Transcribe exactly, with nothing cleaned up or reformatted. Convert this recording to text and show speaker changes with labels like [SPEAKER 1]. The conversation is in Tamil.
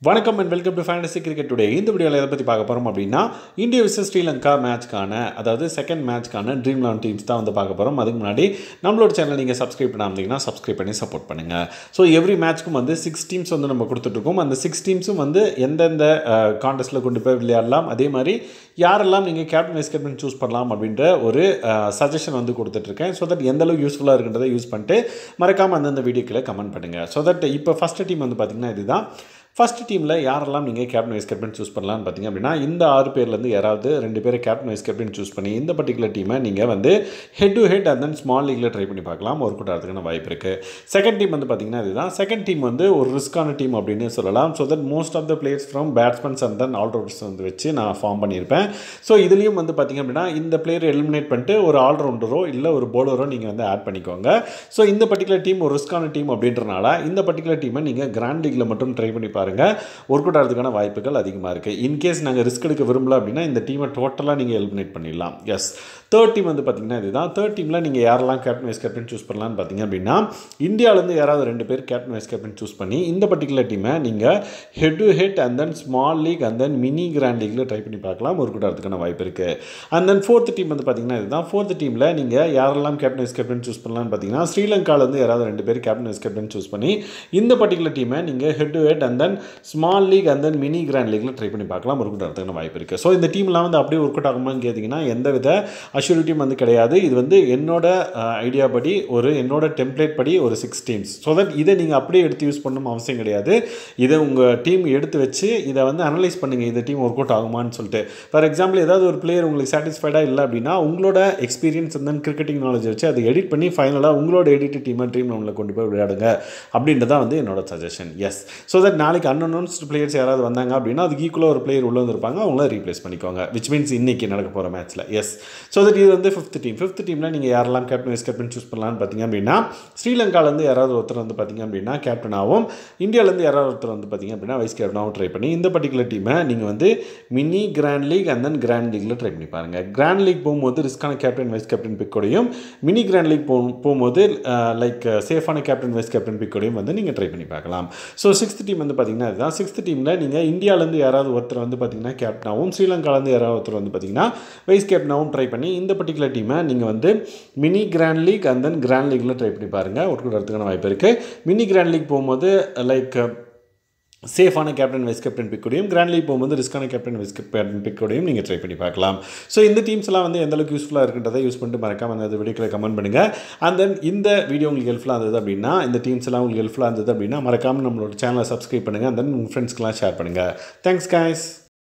[SPEAKER 1] வணக்கம் and welcome to Fantasy Cricket Today. இந்த வீடியோல எதை பத்தி பார்க்க போறோம் அப்படினா இந்தியா vs ஸ்ரீலங்கா மேட்ச்கான அதாவது செகண்ட் மேட்ச்கான ட்ரீம் eleven டீம்ஸ் தான் வந்து பார்க்க போறோம். அதுக்கு முன்னாடி நம்மளோட சேனலை நீங்க Subscribe பண்ணாம இருந்தீங்கன்னா Subscribe பண்ணி சப்போர்ட் பண்ணுங்க. சோ எவ்ரி மேட்ச்க்கும் வந்து six டீம்ஸ் வந்து நம்ம கொடுத்துட்டு இருக்கோம். அந்த six டீம்ஸும் வந்து எந்தெந்த கான்டெஸ்ட்ல கொண்டு போய் விளையாடலாம், அதே மாதிரி யாரெல்லாம் நீங்க கேப்டன் வைஸ் கேப்டன் சூஸ் பண்ணலாம் அப்படிங்கற ஒரு சஜஷன் வந்து கொடுத்துட்டு இருக்கேன். சோ தட் எந்த அளவுக்கு யூஸ்ஃபுல்லா இருக்குன்றதை யூஸ் பண்ணிட்டு மறக்காம அந்த வீடியோக்குள்ள கமெண்ட் பண்ணுங்க. சோ தட் இப்போ ஃபர்ஸ்ட் டீம் வந்து பாத்தீங்கன்னா இதுதான். ஃபர்ஸ்ட் டீமில் யாரெல்லாம் நீங்கள் கேப்டன் வைஸ் கேப்டன் சூஸ் பண்ணலான்னு பார்த்தீங்க அப்படின்னா இந்த ஆறு பேர்லேருந்து யாராவது ரெண்டு பேரை கேப்டன் வைஸ் கேப்டன் சூஸ் பண்ணி இந்த பர்டிகுலர் டீமை நீங்கள் வந்து head to head and then small லீக்ல ட்ரை பண்ணி பார்க்கலாம். ஒர்க் அவுட் ஆகிறதுக்கான வாய்ப்பு இருக்குது. செகண்ட் டீம் வந்து பார்த்தீங்கன்னா இதுதான். செகண்ட் டீம் வந்து ஒரு ரிஸ்கான டீம் அப்படின்னு சொல்லலாம். So that most of the players from batsmans and then allrounders வந்து வச்சு நான் ஃபார்ம் பண்ணியிருப்பேன். ஸோ இதுலேயும் வந்து பார்த்தீங்க அப்படின்னா இந்த பிளேயரை எலிமினேட் பண்ணிட்டு ஒரு ஆல்ரவுண்டரோ இல்லை ஒரு பவுலரோ நீங்கள் வந்து ஆட் பண்ணிக்கோங்க. ஸோ இந்த பர்டிகுலர் டீம் ஒரு ரிஸ்கான டீம் அப்படின்றனால இந்த பர்டிகுலர் டீமை நீங்கள் கிராண்ட் லீக்ல மட்டும் ட்ரை பண்ணி பாருங்கள். ஒர்க் அவுட் ஆகிறதுக்கான வாய்ப்புகள் அதிகமாக இருக்குது. இன்கேஸ் நாங்கள் ரிஸ்க் எடுக்க விரும்பல அப்படின்னா இந்த டீமை டோட்டலாக நீங்கள் எலிமினேட் பண்ணிடலாம். எஸ் தேர்ட் டீம் வந்து பார்த்தீங்கன்னா இதுதான். தேர்ட் டீமில் நீங்கள் யாரெல்லாம் கேப்டன் வைஸ் கேப்டன் சூஸ் பண்ணலான்னு பார்த்தீங்க அப்படின்னா இந்தியாவிலேருந்து யாராவது ரெண்டு பேர் கேப்டன் வைஸ் கேப்டன் சூஸ் பண்ணி இந்த பர்டிகுலர் டீமை நீங்கள் head to head and then small league and then mini grand லீக்ல ட்ரை பண்ணி பார்க்கலாம். ஒர்க் அவுட் ஆகிறதுக்கான வாய்ப்பு இருக்குது. அண்ட் தென் ஃபோர்த் டீம் வந்து பார்த்தீங்கன்னா இதுதான். ஃபோர்த் டீமில் நீங்கள் யாரெல்லாம் கேப்டன் வைஸ் கேப்டன் சூஸ் பண்ணலான்னு பார்த்தீங்கன்னா ஸ்ரீலங்காவிலேருந்து யாராவது ரெண்டு பேர் கேப்டன் வைஸ் கேப்டன் சூஸ் பண்ணி இந்த பர்டிகுலர் டீமை நீங்கள் head to head and then small league and then mini grand லீக்ல ட்ரை பண்ணி பார்க்கலாம். ஒர்க் அவுட் ஆகிறதுக்கான வாய்ப்பு இருக்குது. ஸோ இந்த டீம்லாம் வந்து அப்படியே ஒர்க் அவுட் ஆகுமான்னு கேட்டிங்கன்னா எந்த வித அஷ்யூரிட்டியும் வந்து கிடையாது. இது வந்து என்னோட ஐடியா படி ஒரு என்னோட டெம்ப்ளேட் படி ஒரு சிக்ஸ் டீம்ஸ். ஸோ தட் இதை நீங்கள் அப்படியே எடுத்து யூஸ் பண்ணணும் அவசியம் கிடையாது. இதை உங்கள் டீம் எடுத்து வச்சு இதை வந்து அனலைஸ் பண்ணுங்கள். இந்த டீம் ஒர்க் அவுட் ஆகுமான்னு சொல்லிட்டு. ஃபார் எக்ஸாம்பிள் ஏதாவது ஒரு பிளேயர் உங்களுக்கு சாட்டிஸ்ஃபைடாக இல்லை அப்படின்னா உங்களோட experience and then cricketing knowledge வச்சு அதை எடிட் பண்ணி ஃபைனலாக உங்களோட எடிட் டீமை ட்ரீம் லெவனில் கொண்டு போய் விளையாடுங்க அப்படின்றதான் வந்து என்னோட சஜஷன். எஸ் ஸோ தட் நாளைக்கு அன்அனௌன்ஸ்டு பிளேயர்ஸ் யாராவது வந்தாங்க அப்படின்னா அதுக்கு ஈக்குவலாக ஒரு பிளேயர் உள்ள வந்திருப்பாங்க, அவங்கள ரீப்ளேஸ் பண்ணிக்கோங்க. விச் மீன்ஸ் இன்னைக்கு நடக்க போகிற மேட்ச்சில். எஸ் ஸோ தட் இது வந்து ஃபிஃப்த் டீம். ஃபிஃப்த் டீமில் நீங்கள் யாரெல்லாம் கேப்டன் வைஸ் கேப்டன் சூஸ் பண்ணலான்னு பார்த்தீங்க அப்படின்னா ஸ்ரீலங்காலேருந்து யாராவது ஒருத்தர் வந்து பார்த்தீங்க அப்படின்னா கேப்டனாகவும் இந்தியாவிலேருந்து யாராவது ஒருத்தர் வந்து பார்த்தீங்க அப்படின்னா வைஸ் கேப்டனாகவும் ட்ரை பண்ணி இந்த பர்டிகுலர் டீமை நீங்கள் வந்து mini grand league and then grand லீக்ல ட்ரை பண்ணி பாருங்கள். கிராண்ட் லீக் போகும்போது ரிஸ்கான கேப்டன் வைஸ் கேப்டன் பிக்கோடையும் மினி கிராண்ட் லீக் போ போகும்போது லைக் சேஃபான கேப்டன் வைஸ் கேப்டன் பிக்கோடையும் வந்து நீங்கள் ட்ரை பண்ணி பார்க்கலாம். ஸோ சிக்ஸ்த் டீம் வந்து பார்த்தீங்கன்னா இதுதான். சிக்ஸ்த் டீமில் நீங்கள் இந்தியாவிலேருந்து யாராவது ஒருத்தர் வந்து பார்த்தீங்கன்னா கேப்டனாகவும் ஸ்ரீலங்காலேருந்து யாராவது ஒருத்தர் வந்து பார்த்தீங்கன்னா வைஸ் கேப்டனாகவும் ட்ரை பண்ணி இந்த பர்டிகுலர் டீமை நீங்கள் வந்து mini grand league and then grand லீக்ல ட்ரை பண்ணி பாருங்கள். ஒர்க் அவுட் ஆகிறதுக்கான வாய்ப்பு இருக்குது. மினி கிராண்ட் லீக் போகும்போது லைக் சேஃபான கேப்டன் வைஸ் கேப்டன் பிக்கோடையும் கிராண்ட் லீக் போகும்போது ரிஸ்கான கேப்டன் வைஸ் கேப்டன் பிக்கோடையும் நீங்கள் ட்ரை பண்ணி பார்க்கலாம். ஸோ இந்த டீம்ஸ் எல்லாம் வந்து எந்த அளவுக்கு யூஸ்ஃபுல்லாக இருக்குன்றதை யூஸ் பண்ணிட்டு மறக்காம அந்த வீடியோக்களை கமெண்ட் பண்ணுங்கள். அண்ட் தென் இந்த வீடியோ உங்களுக்கு ஹெல்ப்ஃபுல்லாக இருந்தது அப்படின்னா இந்த டீம்ஸ் எல்லாம் உங்களுக்கு ஹெல்ப்ஃபுல்லாக இருந்தது அப்படின்னா மறக்காம நம்மளோட சேனலை சப்ஸ்கிரைப் பண்ணுங்கள். அண்ட் தென் உங்கள் ஃப்ரெண்ட்ஸ்க்கெலாம் ஷேர் பண்ணுங்கள். Thanks guys.